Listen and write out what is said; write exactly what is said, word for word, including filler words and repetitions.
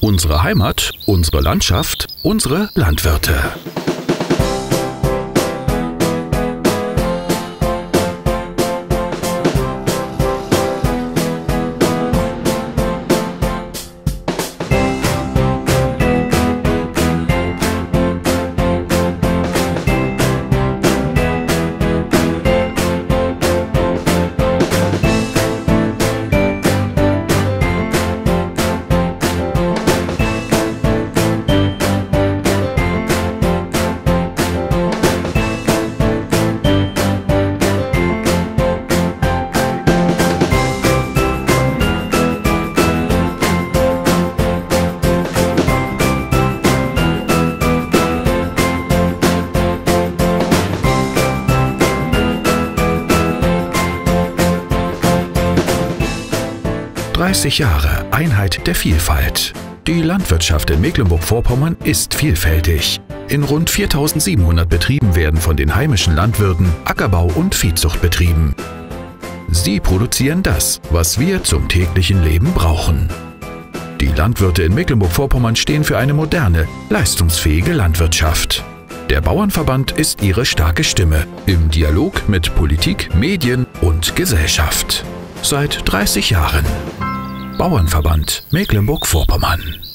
Unsere Heimat, unsere Landschaft, unsere Landwirte. dreißig Jahre Einheit der Vielfalt. Die Landwirtschaft in Mecklenburg-Vorpommern ist vielfältig. In rund viertausendsiebenhundert Betrieben werden von den heimischen Landwirten Ackerbau und Viehzucht betrieben. Sie produzieren das, was wir zum täglichen Leben brauchen. Die Landwirte in Mecklenburg-Vorpommern stehen für eine moderne, leistungsfähige Landwirtschaft. Der Bauernverband ist ihre starke Stimme im Dialog mit Politik, Medien und Gesellschaft. Seit dreißig Jahren. Bauernverband Mecklenburg-Vorpommern.